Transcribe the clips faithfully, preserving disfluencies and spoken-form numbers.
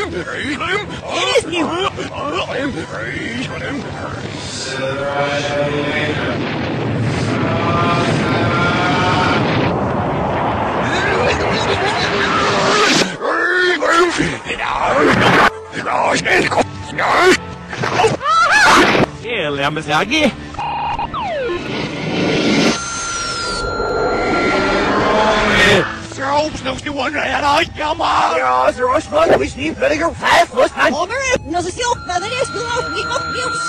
Yeah, Lamazagi. Oops, no, you wonder that I come on! Ja, ze was van, we zien verder vijf, was hij? Over, no se still, dat is still out, niet op nieuws.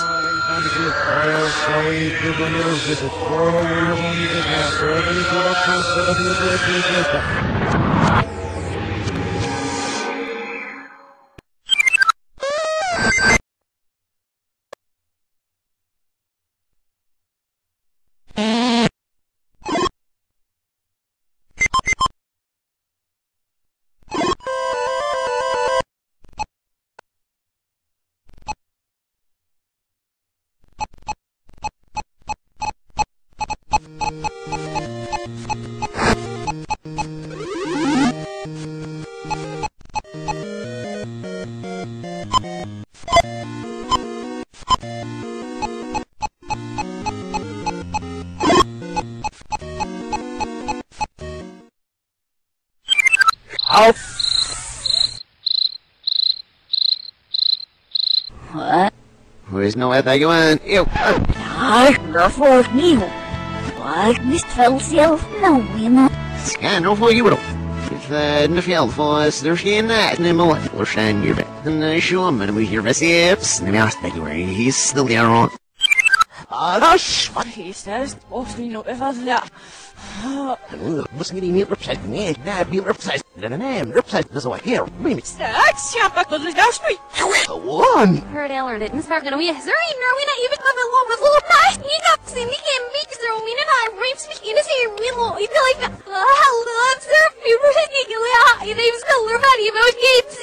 What? Where's no way you want? Ew. I therefore new. Like Mister Felself, no, you know. Scan over you. If the in the field for us, there's in that, and more. We'll shine your back. And I show him, and we hear the sips, and the mouse back where he's still there on. Ah, that's what he says. Most we know if I was that. Must get me upset, me, now be upset. Then an am upset, there's a hair. Maybe that's chap back to the dash me. One. Heard Eller didn't start gonna be a sorry, no, we not even have a lot of little nice. You got to see me and me, so we and I rapes me in his hair. We low, you feel like that. Hello, I'm sir. We were particularly high. Name's Miller, how do you know games?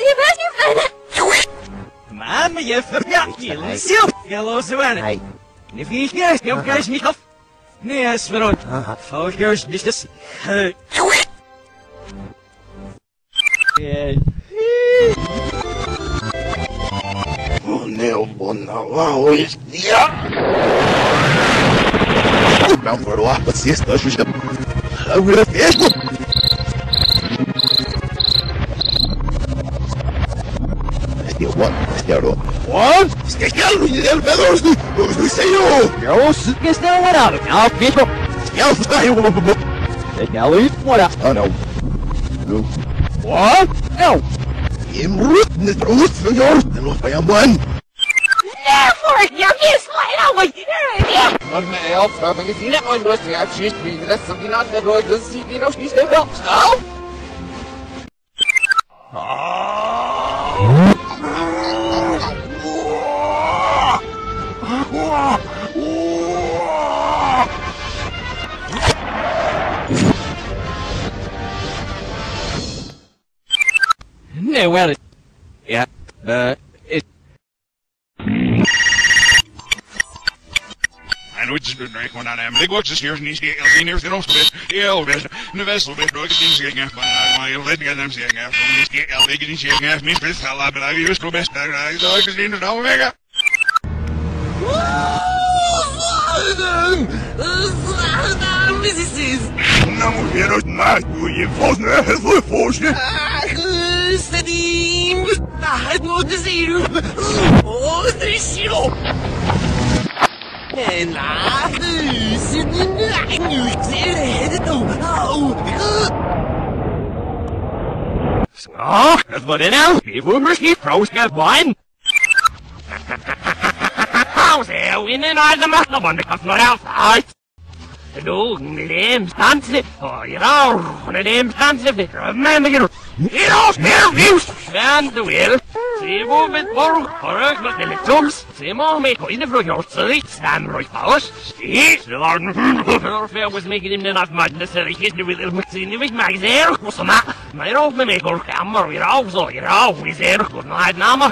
Mama, you forgot you. Silk, yellow Savannah. If you guys, you guys meet up. Yes, but oh, here's this. Yeah. Oh no, oh no, oh yeah. Bound for a while, but see, it's just a real fish. What? What? Stay down, you little fellows! Who's say you? Yo, get down, what out of now, people? Yo, stay, what? Kelly, what up? Oh no. No. What? No. I'm rooting the truth for yours, and look by a one. Never! You're just like out here! Not my elf, but if you don't know to have she's me, that's something not that good, does she, you know, she's the help, so? No, well, it, yeah, uh, it. En hoe is het nu gewoon aan hem? Ik word dus hier niet heel neer te roepen. Heel best. De wissel best nooit eens zeggen. Maar je let hem zeggen. Van die keer al ik niet zeggen. Niet best gaan laten. Maar je is toch best. Daar is ook gezien dat nou weg. Nou moet je dat maar doen. Je valt nu heel veel voorstellen. Steady! I want to see you! Oh, there's you! And I sitting in the news headed to oh, that's what it is. People must keep pros get one. How's there? We didn't know the muscle on the customer outside. The dog and the name's Nancy. Oh, you know, the name's Nancy. Remember, you know. It all fair views! Stand the wheel. See move it for correct, but then it jumps. See more make in the front your silly. Stand right powers. See, the Lord Fair was making him enough madness that he hit the little machine with my there. What's the matter? My old me make her camera, you're also, you're always there. Good night, Nama.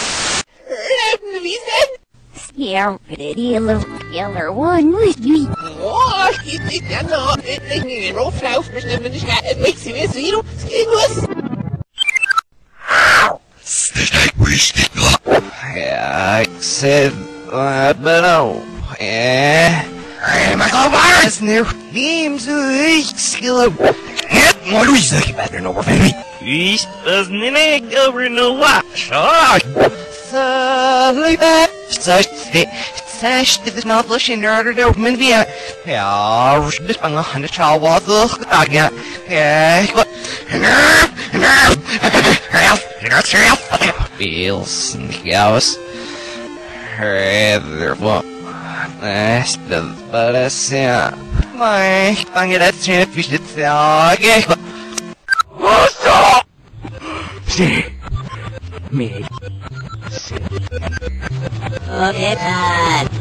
Scare pretty little yellow one with me. Oh, you think that no, it roll flowers for them in the chat. It makes you a zero. Skin was. Stick Ja, ik zit wat bedoel. Eh. Maar kom maar eens nu. Neem zo iets geloof. Het moet u zeggen beter nog van mij. Is pas niet over no watch. Zo, lieve. Zo, Sash, dit is not blushing er door min via. Ja, rust dus bang aan de child wat toch gedaan. Ja, ja, wat. Feels chaos. Rather what? That's the best. Yeah, my bang it at chin fish it. Okay. See me. Okay, bad.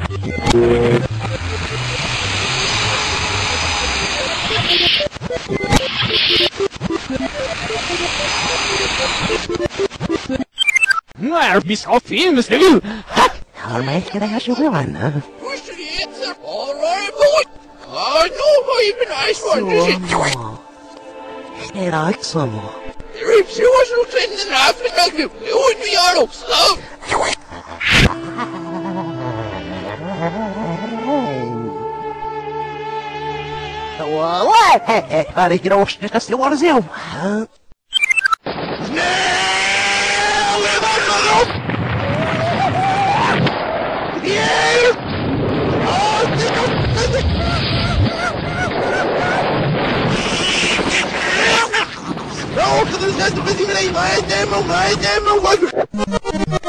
I'll be so famous, you. How am I going to have you on? Push the answer. All right, boy. I know how you've been nice for this. Hey, like some more. If she was looking in the knife and make you, it would be out of stuff. What? Hey, buddy, you know, just you want to see? Huh? No, because there's nothing to be my demo, my demo, my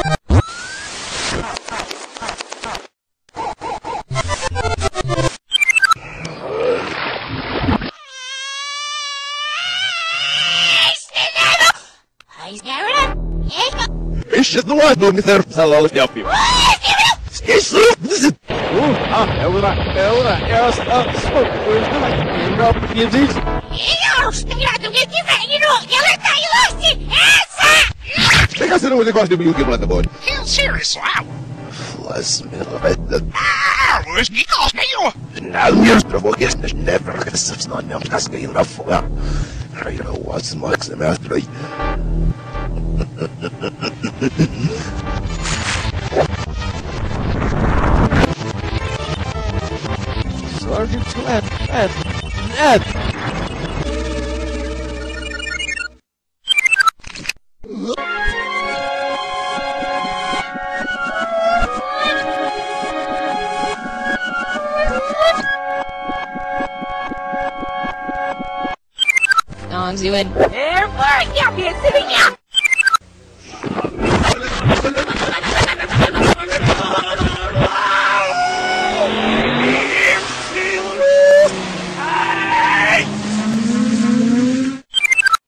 It's just the one doing this there, so I'll help you. It's this is. Oh, ah, Elena, Elena, yes, uh, smoke, where's the light? You're up, you did. Think I said it was going to be you give on the board. Hell, seriously, wow. Plus, middle of it. Ah, where's the cost now? Now you're trouble, guess there's never going to subs not now, that's good enough. Well, I don't know what's the max the master. Sergeant Ned, Ned, Ned! No, I'm doing. There, yeah, yeah,